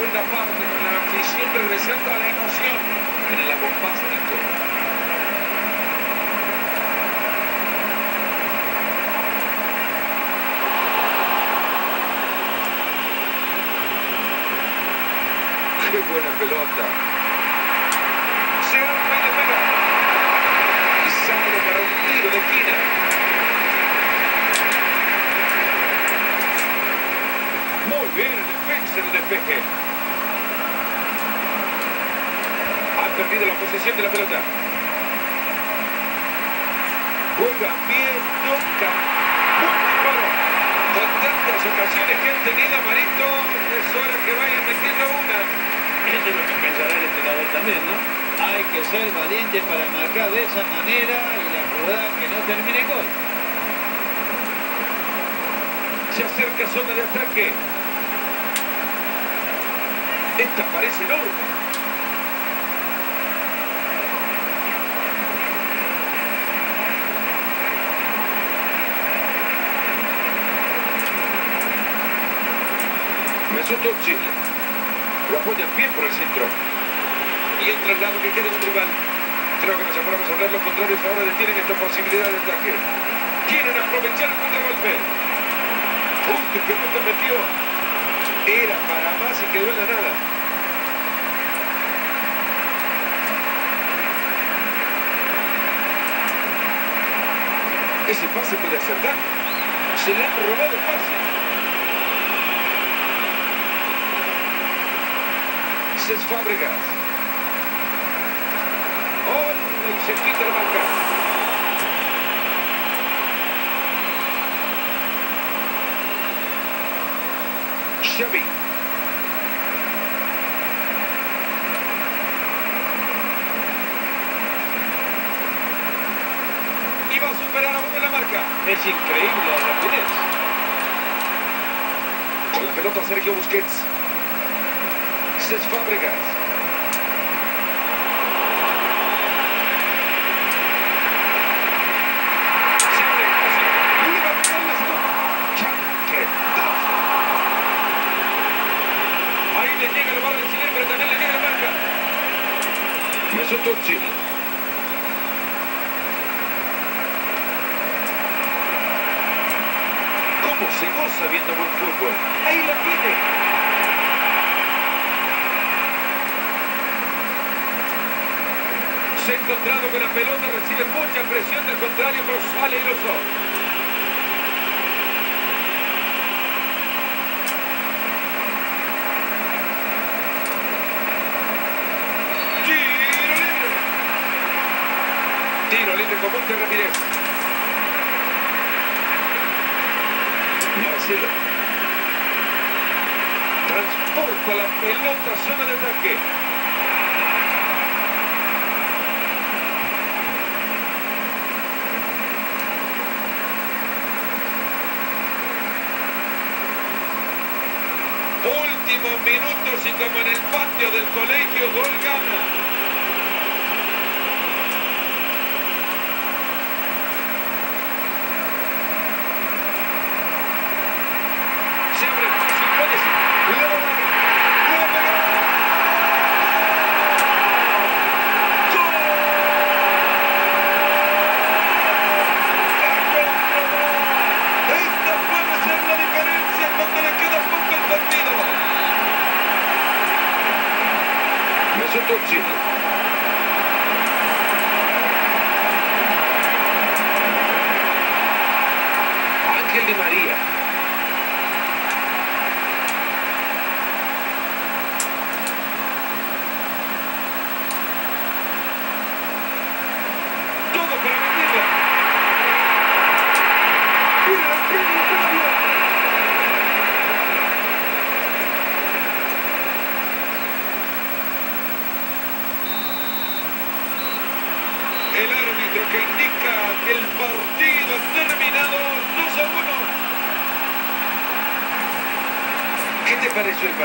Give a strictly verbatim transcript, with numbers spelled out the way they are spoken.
segunda parte con la afición regresando a la emoción en el bombástico. ¡Qué buena pelota! Se arma y le pega. Y sale para un tiro de esquina. Muy bien el defensa del despeje. Ha perdido la posesión de la pelota. Juega bien, nunca. Buen disparo. Con tantas ocasiones que han tenido, Marito, es hora que vayan metiendo una. Esto es lo que pensará el entrenador también, ¿no? Hay que ser valiente para marcar de esa manera y la jugada que no termine gol. Se acerca zona de ataque. Esta parece enorme. Mesut Özil. Lo apoyan bien por el centro. Y el traslado que queda en un rival. Creo que nos aferramos a ver los contrarios ahora detienen esta posibilidad de ataque. Quieren aprovechar el contragolpe. Punto que nunca metió. Era para más y quedó en la nada. Ese pase puede hacer daño. Se le han robado el pase. Cesc Fábregas. ¡Oh! Y se quita la marca. Xavi. Y va a superar a uno en la marca. Es increíble la rapidez. Con la pelota Sergio Busquets. Cesc Fábregas. Siempre así. Y va a pegar la segunda. ¡Chaquetazo! Ahí le llega, lo va a recibir, pero también le llega la marca. Mesut Özil. ¿Cómo se goza viendo buen fútbol? Ahí la tiene. Se ha encontrado con la pelota, recibe mucha presión del contrario, pero sale iluso. Tiro libre. Tiro libre con mucha rapidez. Marcelo. Transporta la pelota a zona de ataque. Últimos minutos y como en el patio del colegio, gol gana. Se abre el paso y puede ser. ¡Le va a dar! ¡Le va a pegar! ¡Gol! ¡La comprobó! Esta puede ser la diferencia cuando le queda poco el partido. Mesut Özil. Ángel Di María. Todo para meterla. ¡Mira, mira, mira! El árbitro que indica que el partido ha terminado dos a uno. ¿Qué te pareció el partido?